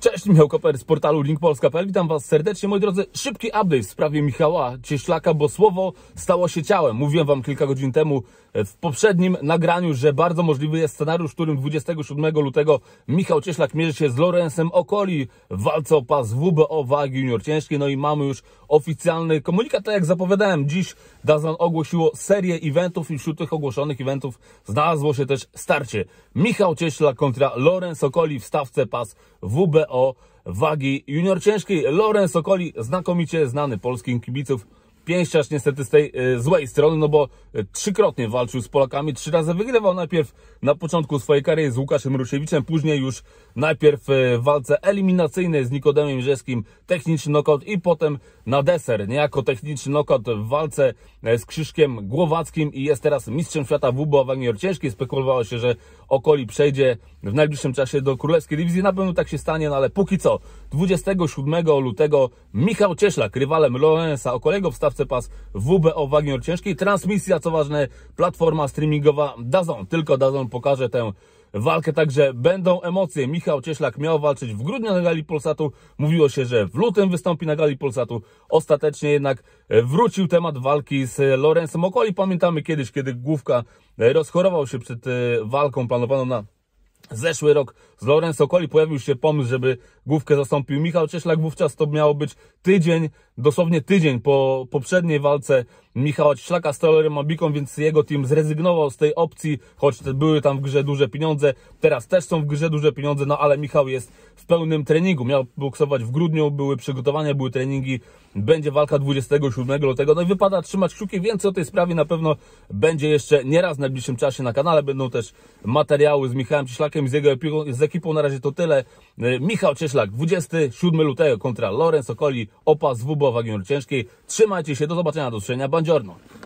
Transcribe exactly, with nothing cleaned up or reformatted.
Cześć, Michał Koper z portalu link polska kropka p l. Witam Was serdecznie, moi drodzy. Szybki update w sprawie Michała Cieślaka, bo słowo stało się ciałem. Mówiłem Wam kilka godzin temu w poprzednim nagraniu, że bardzo możliwy jest scenariusz, w którym dwudziestego siódmego lutego Michał Cieślak mierzy się z Lorensem Okoli w walce o pas W B O wagi junior ciężkiej. No i mamy już oficjalny komunikat, tak jak zapowiadałem. Dziś DAZN ogłosiło serię eventów i wśród tych ogłoszonych eventów znalazło się też starcie Michał Cieślak kontra Lorens Okoli w stawce pas W B O wagi junior ciężkiej. Lorens Okoli znakomicie znany polskim kibiców. Pięściarz niestety z tej y, złej strony, no bo y, trzykrotnie walczył z Polakami, trzy razy wygrywał. Najpierw na początku swojej kariery z Łukaszem Rusiewiczem, później już najpierw y, w walce eliminacyjnej z Nikodemem Rzeskim techniczny knockout i potem na deser niejako techniczny knockout w walce y, z Krzyszkiem Głowackim i jest teraz mistrzem świata W B O wagi junior ciężkiej. Spekulowało się, że Okoli przejdzie w najbliższym czasie do królewskiej dywizji. Na pewno tak się stanie, no ale póki co dwudziestego siódmego lutego Michał Cieślak rywalem Lorensa Okoliego w stawce pas W B O wagi junior ciężkiej. Transmisja, co ważne, platforma streamingowa DAZN. Tylko DAZN pokaże tę walkę, także będą emocje. Michał Cieślak miał walczyć w grudniu na gali Polsatu. Mówiło się, że w lutym wystąpi na gali Polsatu. Ostatecznie jednak wrócił temat walki z Lorensem Okoli. Pamiętamy kiedyś, kiedy Główka rozchorował się przed walką planowaną na zeszły rok z Lorens Okoli. Pojawił się pomysł, żeby Główkę zastąpił Michał Cieślak. Wówczas to miało być tydzień, dosłownie tydzień po poprzedniej walce Michała Cieślaka z Taylorem Mabiką, więc jego team zrezygnował z tej opcji, choć były tam w grze duże pieniądze. Teraz też są w grze duże pieniądze, no ale Michał jest w pełnym treningu. Miał boksować w grudniu, były przygotowania, były treningi. Będzie walka dwudziestego siódmego lutego. No i wypada trzymać kciuki. Więcej o tej sprawie na pewno będzie jeszcze nieraz w najbliższym czasie na kanale. Będą też materiały z Michałem Cieślakiem, z jego ekipą. Z ekipą na razie to tyle. Michał Cieślak dwudziestego siódmego lutego kontra Lorens Okoli o pas W B O wagi junior ciężkiej. Trzymajcie się, do zobaczenia, do usłyszenia. Buongiorno.